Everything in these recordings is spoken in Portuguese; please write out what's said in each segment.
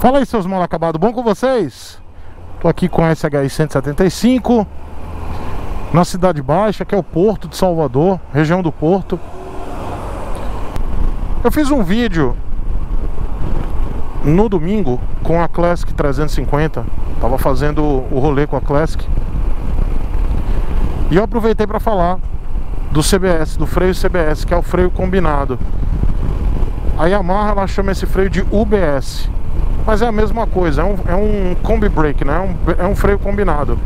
Fala aí, seus mal acabados, bom com vocês? Tô aqui com a SHI 175 na Cidade Baixa, que é o Porto de Salvador, região do Porto. Eu fiz um vídeo no domingo com a Classic 350. Tava fazendo o rolê com a Classic e eu aproveitei para falar do CBS, do freio CBS, que é o freio combinado. A Yamaha, ela chama esse freio de UBS, mas é a mesma coisa, é um combi brake, né? É um freio combinado.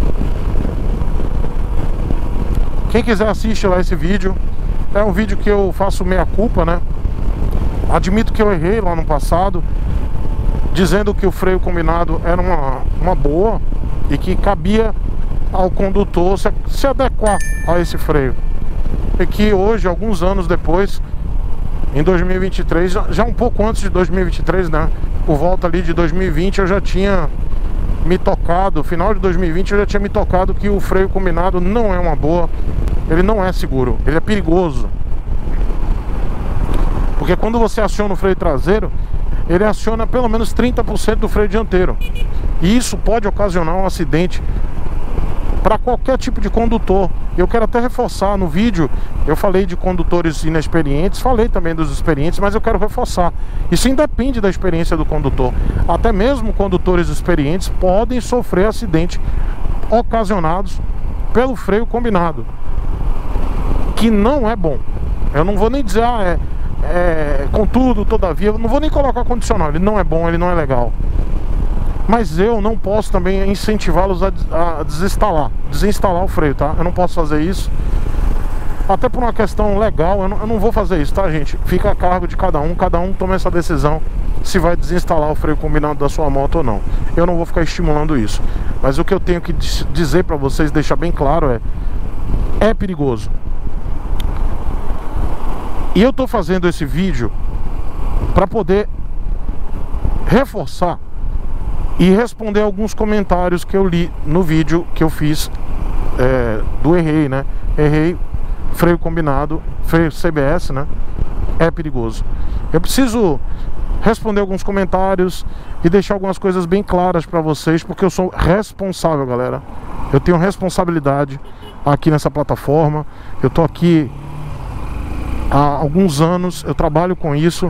Quem quiser assiste lá esse vídeo. É um vídeo que eu faço meia culpa, né? Admito que eu errei lá no passado, dizendo que o freio combinado era uma boa e que cabia ao condutor se adequar a esse freio. E que hoje, alguns anos depois, em 2023, já um pouco antes de 2023, né? Por volta ali de 2020, eu já tinha me tocado, final de 2020 eu já tinha me tocado que o freio combinado não é uma boa. Ele não é seguro, ele é perigoso. Porque quando você aciona o freio traseiro, ele aciona pelo menos 30% do freio dianteiro. E isso pode ocasionar um acidente para qualquer tipo de condutor. Eu quero até reforçar no vídeo, eu falei de condutores inexperientes, falei também dos experientes, mas eu quero reforçar. Isso independe da experiência do condutor. Até mesmo condutores experientes podem sofrer acidentes ocasionados pelo freio combinado, que não é bom. Eu não vou nem dizer, contudo, todavia, eu não vou nem colocar condicional. Ele não é bom, ele não é legal. Mas eu não posso também incentivá-los a desinstalar o freio, tá? Eu não posso fazer isso. Até por uma questão legal, eu não vou fazer isso, tá, gente? Fica a cargo de cada um toma essa decisão se vai desinstalar o freio combinado da sua moto ou não. Eu não vou ficar estimulando isso. Mas o que eu tenho que dizer pra vocês, deixar bem claro, é perigoso. E eu tô fazendo esse vídeo pra poder reforçar e responder alguns comentários que eu li no vídeo que eu fiz do errei, né? Errei, freio combinado, freio CBS, né? É perigoso. Eu preciso responder alguns comentários e deixar algumas coisas bem claras pra vocês, porque eu sou responsável, galera. Eu tenho responsabilidade aqui nessa plataforma. Eu tô aqui há alguns anos, eu trabalho com isso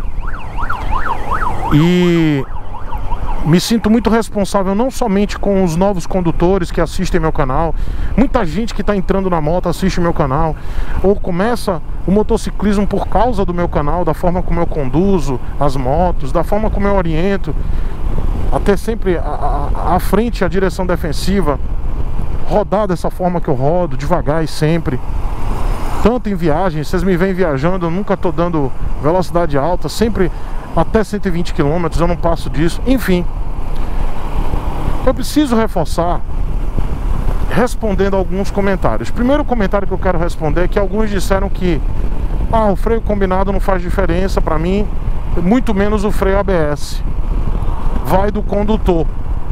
e me sinto muito responsável, não somente com os novos condutores que assistem meu canal. Muita gente que está entrando na moto assiste meu canal, ou começa o motociclismo por causa do meu canal, da forma como eu conduzo as motos, da forma como eu oriento, até sempre à frente a direção defensiva, rodar dessa forma que eu rodo, devagar e sempre. Tanto em viagem, vocês me veem viajando, eu nunca estou dando velocidade alta, sempre até 120 km, eu não passo disso. Enfim, eu preciso reforçar respondendo alguns comentários. Primeiro comentário que eu quero responder é que alguns disseram que o freio combinado não faz diferença para mim, muito menos o freio ABS. Vai do condutor.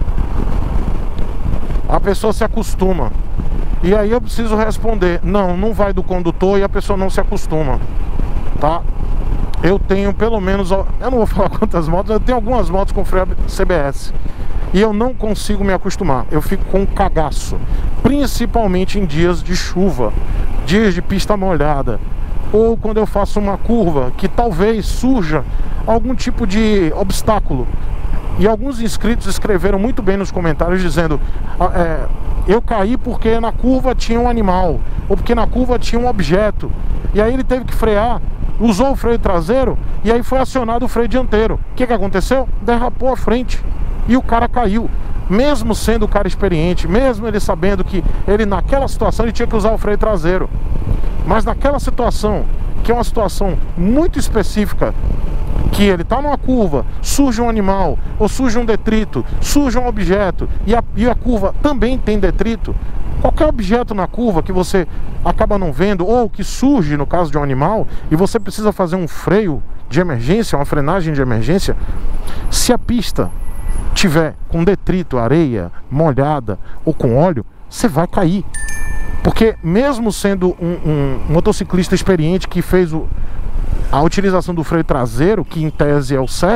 A pessoa se acostuma. E aí eu preciso responder, não vai do condutor e a pessoa não se acostuma, tá? Eu tenho pelo menos, eu não vou falar quantas motos, eu tenho algumas motos com freio CBS e eu não consigo me acostumar. Eu fico com um cagaço, principalmente em dias de chuva, dias de pista molhada, ou quando eu faço uma curva que talvez surja algum tipo de obstáculo. E alguns inscritos escreveram muito bem nos comentários dizendo, eu caí porque na curva tinha um animal, ou porque na curva tinha um objeto, e aí ele teve que frear, usou o freio traseiro e aí foi acionado o freio dianteiro. O que aconteceu? Derrapou a frente e o cara caiu. Mesmo sendo o cara experiente, mesmo ele sabendo que ele naquela situação ele tinha que usar o freio traseiro, mas naquela situação, que é uma situação muito específica, que ele está numa curva, surge um animal, ou surge um detrito, surge um objeto, e a curva também tem detrito. Qualquer objeto na curva que você acaba não vendo, ou que surge no caso de um animal, e você precisa fazer um freio de emergência, uma frenagem de emergência, se a pista tiver com detrito, areia, molhada ou com óleo, você vai cair. Porque mesmo sendo um motociclista experiente que fez a utilização do freio traseiro, que em tese é o certo,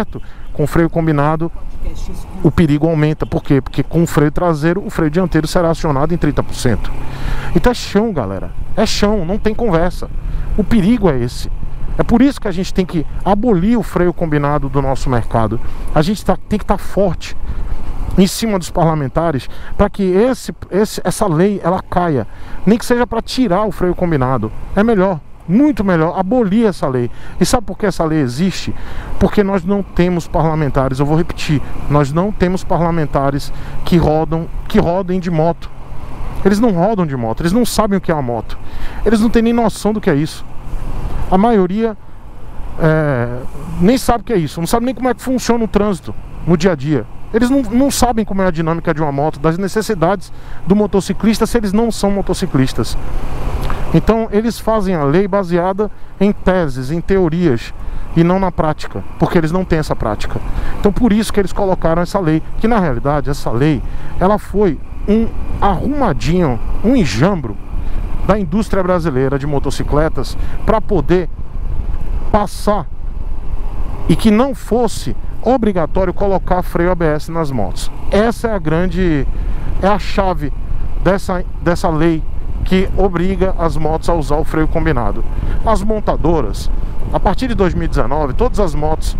Com freio combinado, o perigo aumenta. Por quê? Porque com o freio traseiro, o freio dianteiro será acionado em 30%. Então é chão, galera. É chão, não tem conversa. O perigo é esse. É por isso que a gente tem que abolir o freio combinado do nosso mercado. A gente tem que estar forte em cima dos parlamentares para que essa lei ela caia. Nem que seja para tirar o freio combinado. É melhor, muito melhor abolir essa lei. E sabe por que essa lei existe? Porque nós não temos parlamentares, eu vou repetir, nós não temos parlamentares que rodem de moto. Eles não rodam de moto, eles não sabem o que é uma moto. Eles não têm nem noção do que é isso. A maioria nem sabe o que é isso, não sabe nem como é que funciona o trânsito no dia a dia. Eles não sabem como é a dinâmica de uma moto, das necessidades do motociclista, se eles não são motociclistas. Então eles fazem a lei baseada em teses, em teorias, e não na prática, porque eles não têm essa prática. Então por isso que eles colocaram essa lei, que na realidade essa lei, ela foi um arrumadinho, um enjambro da indústria brasileira de motocicletas para poder passar e que não fosse obrigatório colocar freio ABS nas motos. Essa é a chave dessa lei que obriga as motos a usar o freio combinado. As montadoras, a partir de 2019, todas as motos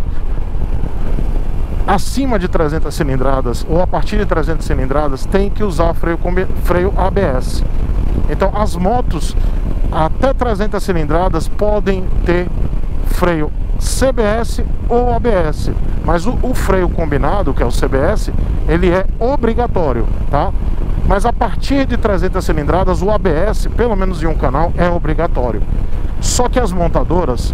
acima de 300 cilindradas ou a partir de 300 cilindradas têm que usar freio ABS. Então as motos até 300 cilindradas podem ter freio CBS ou ABS, mas o freio combinado, que é o CBS, ele é obrigatório, tá? Mas a partir de 300 cilindradas o ABS, pelo menos em um canal, é obrigatório. Só que as montadoras,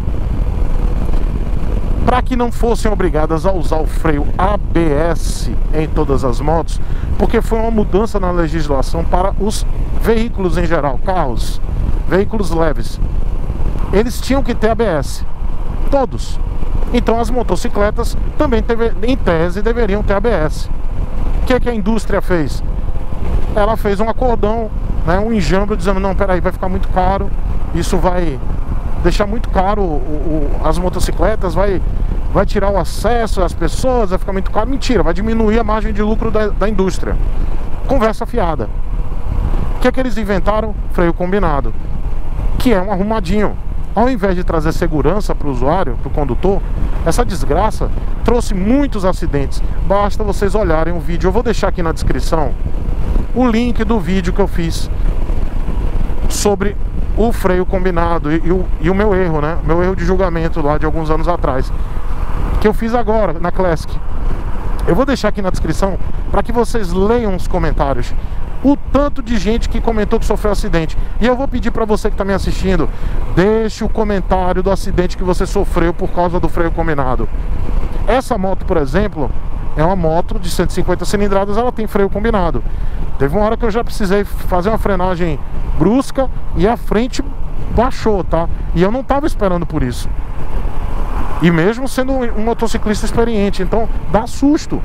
para que não fossem obrigadas a usar o freio ABS em todas as motos, porque foi uma mudança na legislação para os veículos em geral, carros, veículos leves, eles tinham que ter ABS, todos. Então as motocicletas também, em tese, deveriam ter ABS. O que a indústria fez? Ela fez um acordão, né, um enjambre, dizendo, não, peraí, vai ficar muito caro, isso vai deixar muito caro as motocicletas, vai tirar o acesso às pessoas, vai ficar muito caro. Mentira, vai diminuir a margem de lucro da indústria. Conversa fiada. O que eles inventaram? Freio combinado, que é um arrumadinho. Ao invés de trazer segurança para o usuário, para o condutor, essa desgraça trouxe muitos acidentes. Basta vocês olharem o vídeo. Eu vou deixar aqui na descrição o link do vídeo que eu fiz sobre o freio combinado e o meu erro, né? Meu erro de julgamento lá de alguns anos atrás, que eu fiz agora na Classic. Eu vou deixar aqui na descrição para que vocês leiam os comentários. O tanto de gente que comentou que sofreu acidente. E eu vou pedir para você que está me assistindo, deixe o comentário do acidente que você sofreu por causa do freio combinado. Essa moto, por exemplo, é uma moto de 150 cilindradas, ela tem freio combinado. Teve uma hora que eu já precisei fazer uma frenagem brusca e a frente baixou, tá? E eu não estava esperando por isso. E mesmo sendo um motociclista experiente, então dá susto.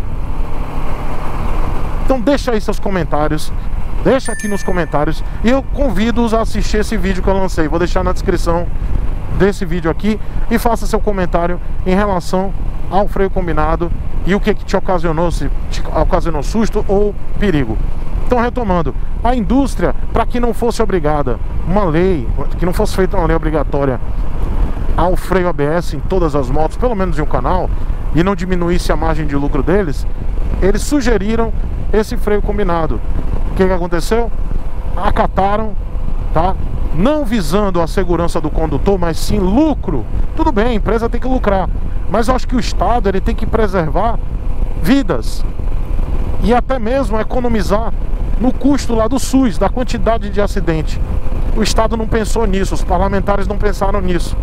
Então deixa aí seus comentários, deixa aqui nos comentários, e eu convido-os a assistir esse vídeo que eu lancei. Vou deixar na descrição desse vídeo aqui, e faça seu comentário em relação ao freio combinado e o que te ocasionou, se te ocasionou susto ou perigo. Então, retomando, a indústria, para que não fosse obrigada uma lei, que não fosse feita uma lei obrigatória ao freio ABS em todas as motos, pelo menos em um canal, e não diminuísse a margem de lucro deles, eles sugeriram esse freio combinado. O que aconteceu? Acataram, tá? Não visando a segurança do condutor, mas sim lucro. Tudo bem, a empresa tem que lucrar, mas eu acho que o Estado ele tem que preservar vidas e até mesmo economizar no custo lá do SUS, da quantidade de acidente. O Estado não pensou nisso, os parlamentares não pensaram nisso.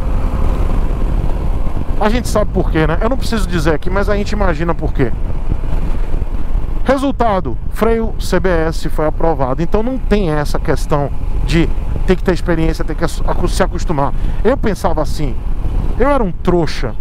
A gente sabe por quê, né? Eu não preciso dizer aqui, mas a gente imagina por quê. Resultado, freio CBS foi aprovado. Então não tem essa questão de ter que ter experiência, ter que se acostumar. Eu pensava assim, eu era um trouxa.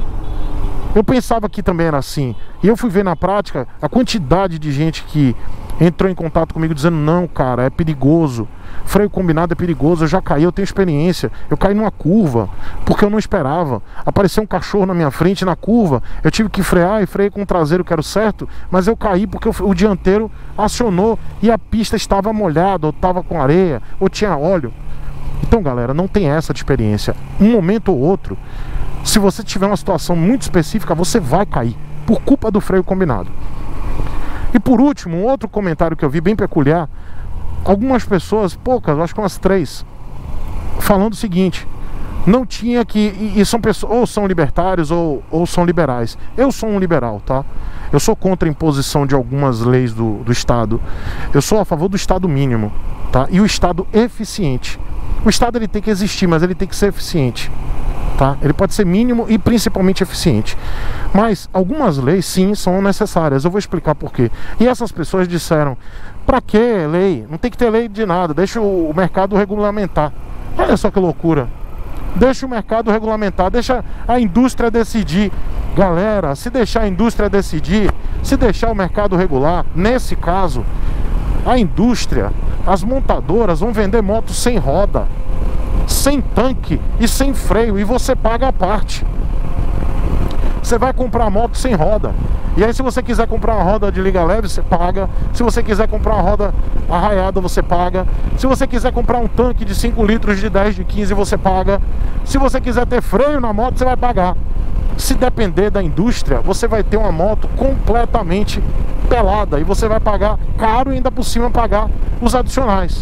Eu pensava que também era assim. E eu fui ver na prática a quantidade de gente que entrou em contato comigo dizendo: não, cara, é perigoso, freio combinado é perigoso, eu já caí, eu tenho experiência. Eu caí numa curva, porque eu não esperava. Apareceu um cachorro na minha frente na curva, eu tive que frear e freiei com o traseiro que era o certo, mas eu caí porque o dianteiro acionou e a pista estava molhada, ou estava com areia, ou tinha óleo. Então, galera, não tem essa de experiência. Um momento ou outro, se você tiver uma situação muito específica, você vai cair por culpa do freio combinado. E por último, um outro comentário que eu vi bem peculiar, algumas pessoas, poucas, acho que umas 3, falando o seguinte: não tinha que... E são pessoas, ou são libertários ou são liberais. Eu sou um liberal, tá? Eu sou contra a imposição de algumas leis do Estado. Eu sou a favor do Estado mínimo, tá? E o Estado eficiente. O Estado ele tem que existir, mas ele tem que ser eficiente, tá? Ele pode ser mínimo e principalmente eficiente. Mas algumas leis sim são necessárias. Eu vou explicar por quê. E essas pessoas disseram: pra que lei? Não tem que ter lei de nada, deixa o mercado regulamentar. Olha só que loucura. Deixa o mercado regulamentar, deixa a indústria decidir. Galera, se deixar a indústria decidir, se deixar o mercado regular, nesse caso, a indústria, as montadoras vão vender motos sem roda, sem tanque e sem freio, e você paga a parte. Você vai comprar moto sem roda, e aí se você quiser comprar uma roda de liga leve, você paga. Se você quiser comprar uma roda arraiada, você paga. Se você quiser comprar um tanque de 5 litros, de 10, de 15, você paga. Se você quiser ter freio na moto, você vai pagar. Se depender da indústria, você vai ter uma moto completamente pelada, e você vai pagar caro e ainda por cima pagar os adicionais.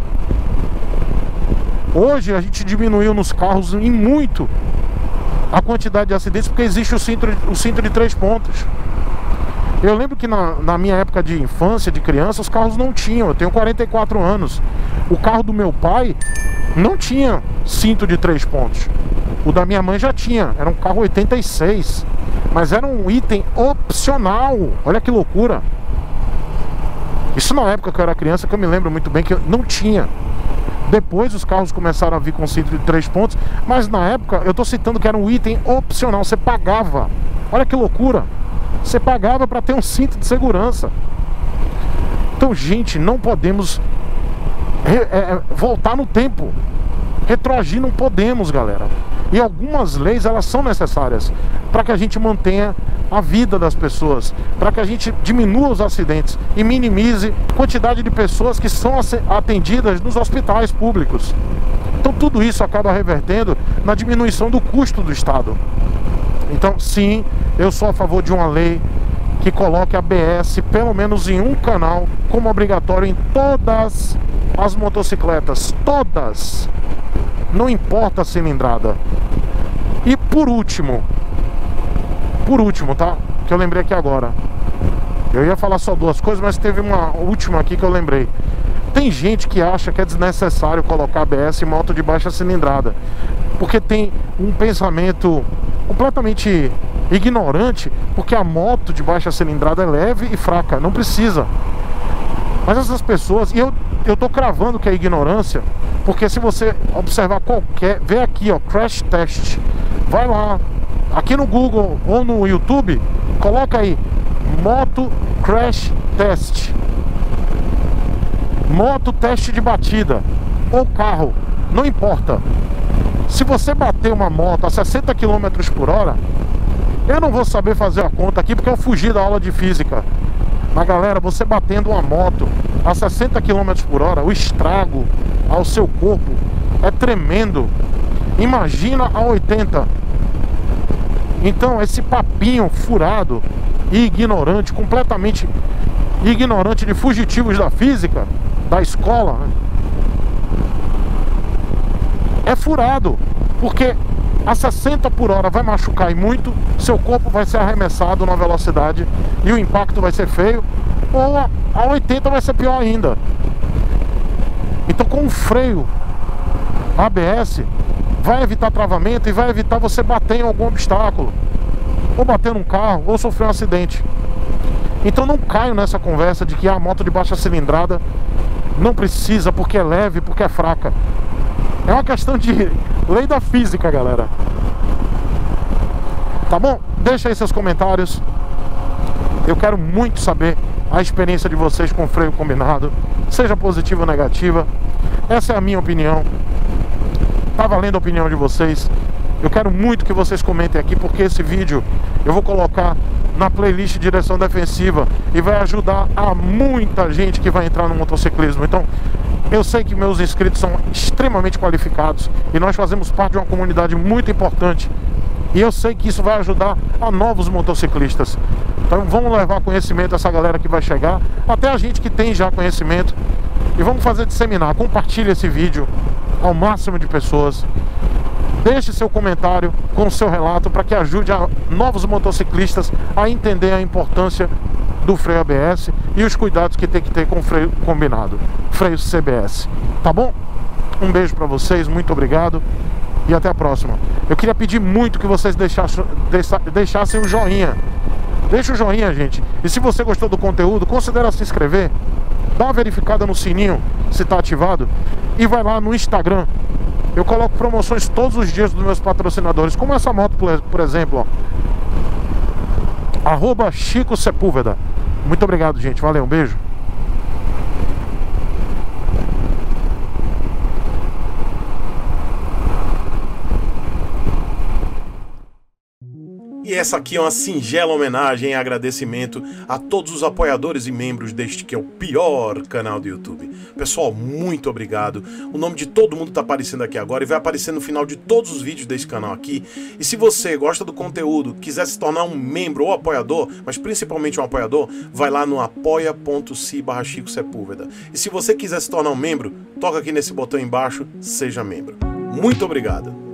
Hoje a gente diminuiu nos carros em muito a quantidade de acidentes, porque existe o cinto de 3 pontos. Eu lembro que na minha época de infância, de criança, os carros não tinham. Eu tenho 44 anos. O carro do meu pai não tinha cinto de 3 pontos. O da minha mãe já tinha. Era um carro 86, mas era um item opcional. Olha que loucura. Isso na época que eu era criança, que eu me lembro muito bem, que eu não tinha. Depois os carros começaram a vir com cinto de 3 pontos, mas na época eu tô citando que era um item opcional. Você pagava. Olha que loucura. Você pagava para ter um cinto de segurança. Então, gente, não podemos voltar no tempo. Retroagir não podemos, galera. E algumas leis, elas são necessárias para que a gente mantenha a vida das pessoas, para que a gente diminua os acidentes e minimize a quantidade de pessoas que são atendidas nos hospitais públicos. Então tudo isso acaba revertendo na diminuição do custo do Estado. Então sim, eu sou a favor de uma lei que coloque a ABS pelo menos em um canal como obrigatório em todas as motocicletas, todas, não importa a cilindrada. E por último, tá? Que eu lembrei aqui agora. Eu ia falar só 2 coisas, mas teve uma última aqui que eu lembrei. Tem gente que acha que é desnecessário colocar ABS em moto de baixa cilindrada, porque tem um pensamento completamente ignorante, porque a moto de baixa cilindrada é leve e fraca, não precisa. Mas essas pessoas, e eu tô cravando que é ignorância, porque se você observar vê aqui, ó, crash test, vai lá, aqui no Google ou no YouTube, coloca aí moto crash test, moto teste de batida, ou carro, não importa. Se você bater uma moto a 60 km por hora, eu não vou saber fazer a conta aqui porque eu fugi da aula de física. Mas galera, você batendo uma moto a 60 km por hora, o estrago ao seu corpo é tremendo. Imagina a 80. Então esse papinho furado e ignorante, completamente ignorante, de fugitivos da física, da escola, né, é furado, porque a 60 por hora vai machucar e muito, seu corpo vai ser arremessado na velocidade e o impacto vai ser feio, ou a 80 vai ser pior ainda. Então com o freio ABS vai evitar travamento e vai evitar você bater em algum obstáculo, ou bater num carro, ou sofrer um acidente. Então não caio nessa conversa de que a moto de baixa cilindrada não precisa porque é leve, porque é fraca. É uma questão de lei da física, galera. Tá bom? Deixa aí seus comentários. Eu quero muito saber a experiência de vocês com freio combinado, seja positiva ou negativa. Essa é a minha opinião. Tá valendo a opinião de vocês. Eu quero muito que vocês comentem aqui, porque esse vídeo eu vou colocar na playlist de direção defensiva e vai ajudar a muita gente que vai entrar no motociclismo. Então, eu sei que meus inscritos são extremamente qualificados e nós fazemos parte de uma comunidade muito importante. E eu sei que isso vai ajudar a novos motociclistas. Então vamos levar conhecimento a essa galera que vai chegar, até a gente que tem já conhecimento. E vamos fazer disseminar. Compartilhe esse vídeo ao máximo de pessoas. Deixe seu comentário com o seu relato para que ajude a novos motociclistas a entender a importância do freio ABS e os cuidados que tem que ter com o freio combinado, freio CBS. Tá bom? Um beijo para vocês, muito obrigado e até a próxima. Eu queria pedir muito que vocês deixassem o joinha. Deixa o joinha, gente. E se você gostou do conteúdo, considere se inscrever. Dá uma verificada no sininho se está ativado. E vai lá no Instagram. Eu coloco promoções todos os dias dos meus patrocinadores, como essa moto, por exemplo, ó. @Chico Sepúlveda. Muito obrigado, gente. Valeu, um beijo. E essa aqui é uma singela homenagem e agradecimento a todos os apoiadores e membros deste que é o pior canal do YouTube. Pessoal, muito obrigado. O nome de todo mundo tá aparecendo aqui agora e vai aparecer no final de todos os vídeos desse canal aqui. E se você gosta do conteúdo, quiser se tornar um membro ou apoiador, mas principalmente um apoiador, vai lá no apoia.se/Chico Sepúlveda. E se você quiser se tornar um membro, toca aqui nesse botão embaixo, seja membro. Muito obrigado.